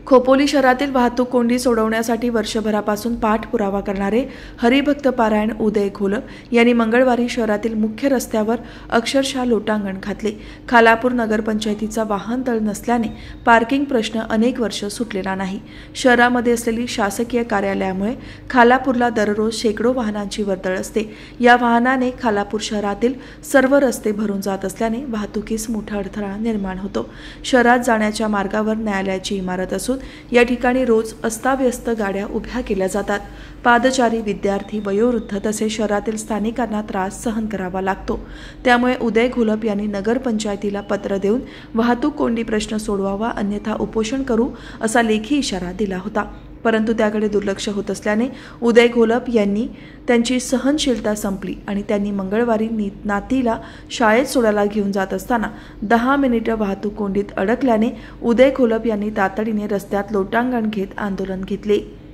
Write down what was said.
खोपोली शहरातील वाहतूक कोंडी सोडवण्यासाठी वर्षभरापासून पाठपुरावा करणारे हरिभक्त पारायण उदय घोलप यांनी मंगळवारी शहरातील मुख्य रस्त्यावर अक्षरशः लोटांगण घातले। खालापूर नगरपंचायतीचा वाहनतळ नसल्याने पार्किंग प्रश्न अनेक वर्ष सुटलेला नाही। शहरामध्ये असलेली शासकीय कार्यालयामुळे खालापूरला दररोज शेकडो वाहनांची वर्दळ असते। या वाहनाने खालापूर शहरातील सर्व रस्ते भरून जात असल्याने वाहतुकीस मोठा अडथळा निर्माण होतो। शहरात जाण्याच्या मार्गावर न्यायालयाची इमारत असून या ठिकाणी रोज अस्ताव्यस्त गाड्या उभ्या केल्या जातात। पादचारी, विद्यार्थी, वयोवृद्ध तसेच शहरातील स्थानिकांना त्रास सहन करावा लागतो। त्यामुळे उदय घोलप यांनी नगरपंचायतीला पत्र देऊन वाहतूक कोंडी प्रश्न सोडवावा, अन्यथा उपोषण करू असा लेखी इशारा दिला होता। परंतु त्याकडे दुर्लक्ष होत असल्याने उदय घोलप यांनी त्यांची सहनशीलता संपली आणि त्यांनी मंगळवारी नातीला शाळेत सोडायला घेऊन जात असताना 10 मिनिटे वाहतूक कोंडीत अडकल्याने उदय घोलप यांनी तातडीने रस्त्यात लोटांगण घेत आंदोलन घेतले।